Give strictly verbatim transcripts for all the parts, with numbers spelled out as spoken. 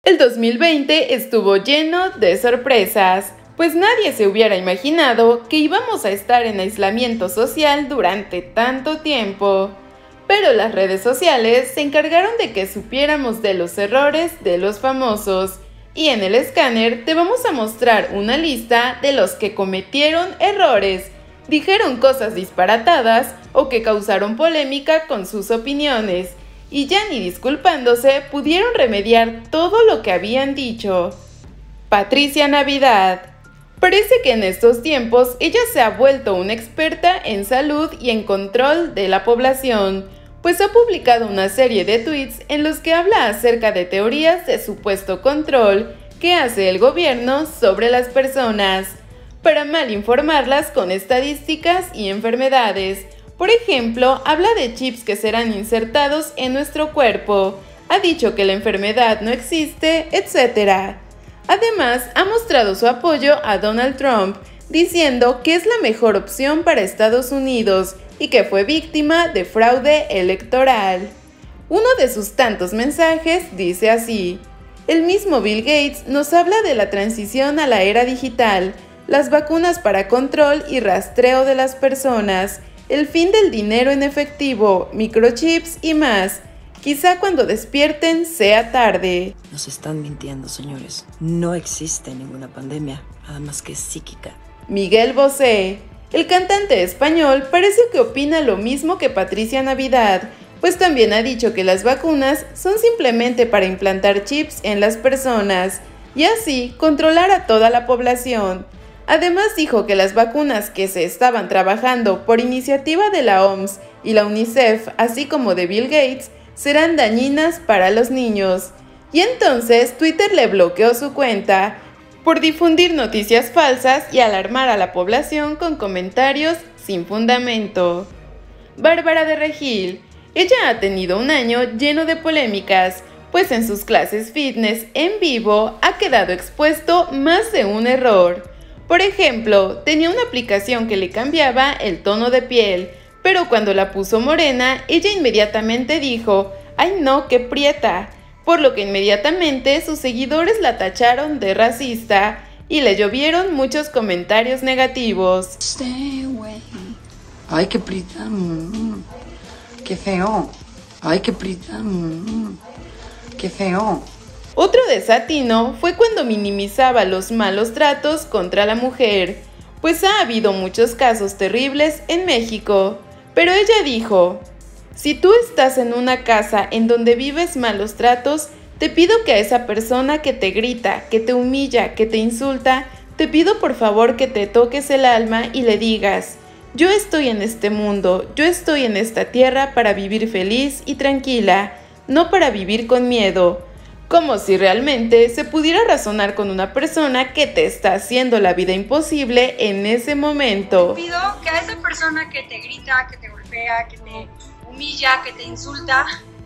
El dos mil veinte estuvo lleno de sorpresas, pues nadie se hubiera imaginado que íbamos a estar en aislamiento social durante tanto tiempo. Pero las redes sociales se encargaron de que supiéramos de los errores de los famosos, y en el escáner te vamos a mostrar una lista de los que cometieron errores, dijeron cosas disparatadas o que causaron polémica con sus opiniones, y ya ni disculpándose pudieron remediar todo lo que habían dicho. Patricia Navidad. Parece que en estos tiempos ella se ha vuelto una experta en salud y en control de la población, pues ha publicado una serie de tweets en los que habla acerca de teorías de supuesto control que hace el gobierno sobre las personas, para mal informarlas con estadísticas y enfermedades. Por ejemplo, habla de chips que serán insertados en nuestro cuerpo, ha dicho que la enfermedad no existe, etcétera. Además, ha mostrado su apoyo a Donald Trump, diciendo que es la mejor opción para Estados Unidos y que fue víctima de fraude electoral. Uno de sus tantos mensajes dice así: el mismo Bill Gates nos habla de la transición a la era digital, las vacunas para control y rastreo de las personas, el fin del dinero en efectivo, microchips y más. Quizá cuando despierten sea tarde. Nos están mintiendo, señores. No existe ninguna pandemia, nada más que psíquica. Miguel Bosé. El cantante español parece que opina lo mismo que Patricia Navidad, pues también ha dicho que las vacunas son simplemente para implantar chips en las personas y así controlar a toda la población. Además dijo que las vacunas que se estaban trabajando por iniciativa de la O M S y la UNICEF, así como de Bill Gates, serán dañinas para los niños. Y entonces Twitter le bloqueó su cuenta por difundir noticias falsas y alarmar a la población con comentarios sin fundamento. Bárbara de Regil. Ella ha tenido un año lleno de polémicas, pues en sus clases fitness en vivo ha quedado expuesto más de un error. Por ejemplo, tenía una aplicación que le cambiaba el tono de piel, pero cuando la puso morena, ella inmediatamente dijo: ¡ay no, qué prieta!, por lo que inmediatamente sus seguidores la tacharon de racista y le llovieron muchos comentarios negativos. Stay away. ¡Ay, qué prieta! Mm, ¡qué feo! ¡Ay, qué prieta! Mm, ¡qué feo! Otro desatino fue cuando minimizaba los malos tratos contra la mujer, pues ha habido muchos casos terribles en México, pero ella dijo: si tú estás en una casa en donde vives malos tratos, te pido que a esa persona que te grita, que te humilla, que te insulta, te pido por favor que te toques el alma y le digas: yo estoy en este mundo, yo estoy en esta tierra para vivir feliz y tranquila, no para vivir con miedo. Como si realmente se pudiera razonar con una persona que te está haciendo la vida imposible en ese momento. Te pido que a esa persona que te grita, que te golpea, que te humilla, que te insulta,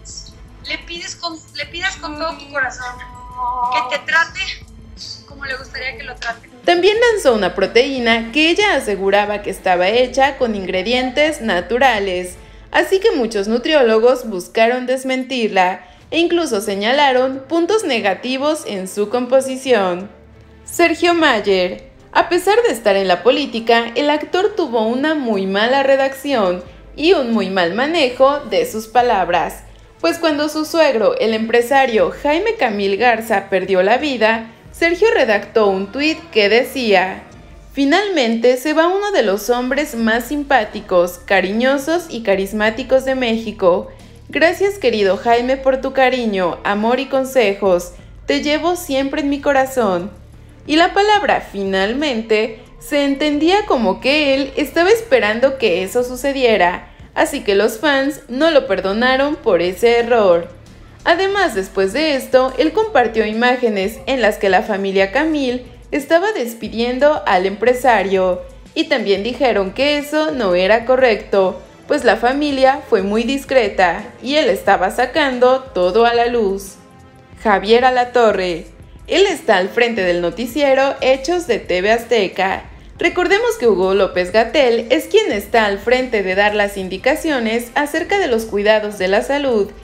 le pides con, le pidas con todo tu corazón que te trate como le gustaría que lo trate. También lanzó una proteína que ella aseguraba que estaba hecha con ingredientes naturales, así que muchos nutriólogos buscaron desmentirla e incluso señalaron puntos negativos en su composición. Sergio Mayer. A pesar de estar en la política, el actor tuvo una muy mala redacción y un muy mal manejo de sus palabras, pues cuando su suegro, el empresario Jaime Camil Garza, perdió la vida, Sergio redactó un tuit que decía: finalmente se va uno de los hombres más simpáticos, cariñosos y carismáticos de México. Gracias, querido Jaime, por tu cariño, amor y consejos. Te llevo siempre en mi corazón. Y la palabra finalmente se entendía como que él estaba esperando que eso sucediera, así que los fans no lo perdonaron por ese error. Además, después de esto, él compartió imágenes en las que la familia Camil estaba despidiendo al empresario, y también dijeron que eso no era correcto, pues la familia fue muy discreta y él estaba sacando todo a la luz. Javier Alatorre. Él está al frente del noticiero Hechos de T V Azteca. Recordemos que Hugo López-Gatell es quien está al frente de dar las indicaciones acerca de los cuidados de la salud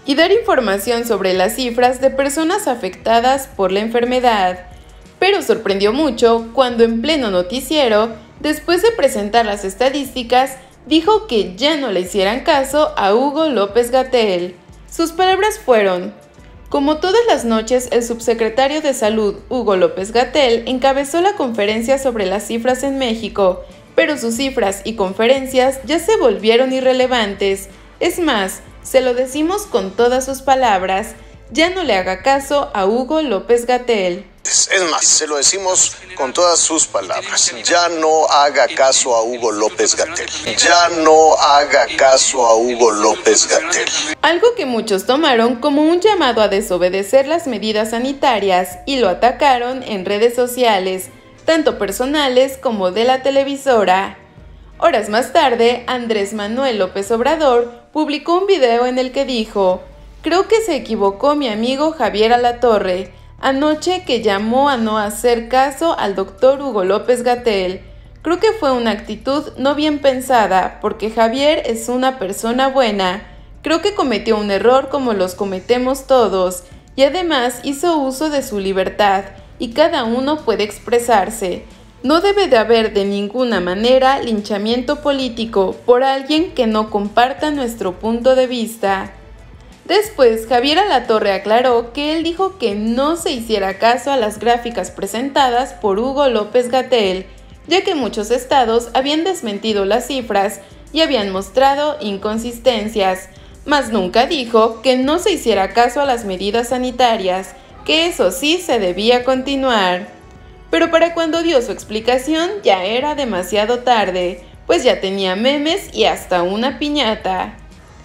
y dar información sobre las cifras de personas afectadas por la enfermedad. Pero sorprendió mucho cuando en pleno noticiero, después de presentar las estadísticas, dijo que ya no le hicieran caso a Hugo López-Gatell. Sus palabras fueron: como todas las noches, el subsecretario de Salud, Hugo López-Gatell, encabezó la conferencia sobre las cifras en México, pero sus cifras y conferencias ya se volvieron irrelevantes. Es más, se lo decimos con todas sus palabras, ya no le haga caso a Hugo López-Gatell. Es más, se lo decimos con todas sus palabras. Ya no haga caso a Hugo López-Gatell. Ya no haga caso a Hugo López-Gatell. Algo que muchos tomaron como un llamado a desobedecer las medidas sanitarias y lo atacaron en redes sociales, tanto personales como de la televisora. Horas más tarde, Andrés Manuel López Obrador publicó un video en el que dijo: creo que se equivocó mi amigo Javier Alatorre anoche, que llamó a no hacer caso al doctor Hugo López-Gatell. Creo que fue una actitud no bien pensada, porque Javier es una persona buena. Creo que cometió un error como los cometemos todos, y además hizo uso de su libertad, y cada uno puede expresarse. No debe de haber de ninguna manera linchamiento político por alguien que no comparta nuestro punto de vista. Después, Javier Alatorre aclaró que él dijo que no se hiciera caso a las gráficas presentadas por Hugo López-Gatell, ya que muchos estados habían desmentido las cifras y habían mostrado inconsistencias, mas nunca dijo que no se hiciera caso a las medidas sanitarias, que eso sí se debía continuar. Pero para cuando dio su explicación ya era demasiado tarde, pues ya tenía memes y hasta una piñata.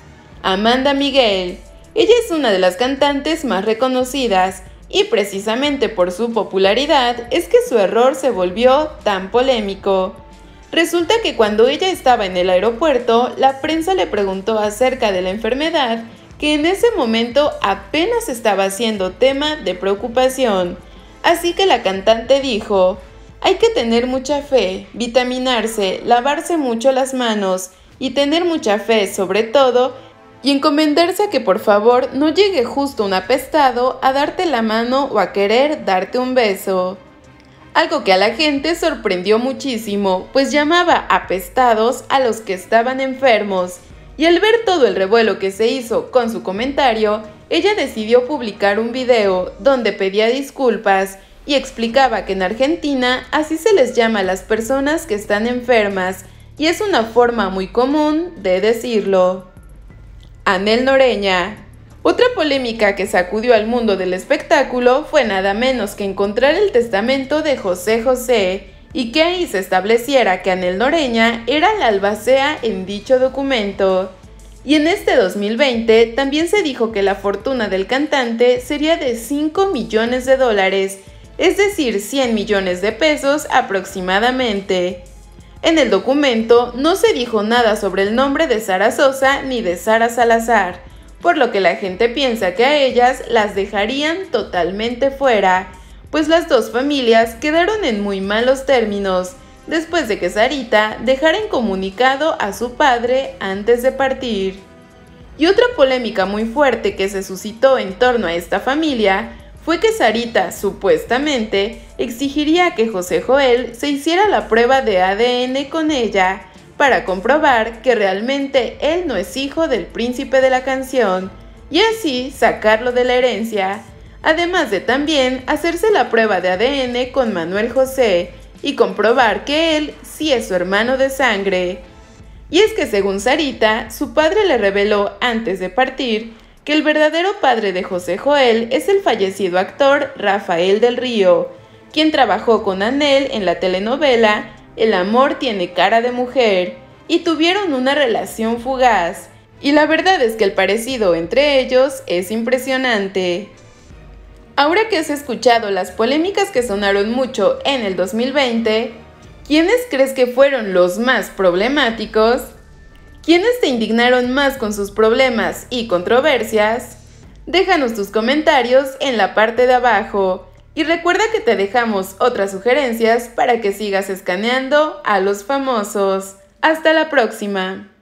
Amanda Miguel. Ella es una de las cantantes más reconocidas y precisamente por su popularidad es que su error se volvió tan polémico. Resulta que cuando ella estaba en el aeropuerto, la prensa le preguntó acerca de la enfermedad, que en ese momento apenas estaba siendo tema de preocupación. Así que la cantante dijo: hay que tener mucha fe, vitaminarse, lavarse mucho las manos y tener mucha fe sobre todo, y encomendarse a que por favor no llegue justo un apestado a darte la mano o a querer darte un beso. Algo que a la gente sorprendió muchísimo, pues llamaba apestados a los que estaban enfermos, y al ver todo el revuelo que se hizo con su comentario, ella decidió publicar un video donde pedía disculpas y explicaba que en Argentina así se les llama a las personas que están enfermas, y es una forma muy común de decirlo. Anel Noreña. Otra polémica que sacudió al mundo del espectáculo fue nada menos que encontrar el testamento de José José y que ahí se estableciera que Anel Noreña era la albacea en dicho documento. Y en este dos mil veinte también se dijo que la fortuna del cantante sería de cinco millones de dólares, es decir, cien millones de pesos aproximadamente. En el documento no se dijo nada sobre el nombre de Sara Sosa ni de Sara Salazar, por lo que la gente piensa que a ellas las dejarían totalmente fuera, pues las dos familias quedaron en muy malos términos, después de que Sarita dejara incomunicado a su padre antes de partir. Y otra polémica muy fuerte que se suscitó en torno a esta familia fue que Sarita, supuestamente, exigiría que José Joel se hiciera la prueba de A D N con ella para comprobar que realmente él no es hijo del príncipe de la canción y así sacarlo de la herencia, además de también hacerse la prueba de A D N con Manuel José y comprobar que él sí es su hermano de sangre. Y es que según Sarita, su padre le reveló antes de partir que el verdadero padre de José Joel es el fallecido actor Rafael del Río, quien trabajó con Anel en la telenovela El amor tiene cara de mujer, y tuvieron una relación fugaz, y la verdad es que el parecido entre ellos es impresionante. Ahora que has escuchado las polémicas que sonaron mucho en el dos mil veinte, ¿quiénes crees que fueron los más problemáticos? ¿Quiénes te indignaron más con sus problemas y controversias? Déjanos tus comentarios en la parte de abajo y recuerda que te dejamos otras sugerencias para que sigas escaneando a los famosos. ¡Hasta la próxima!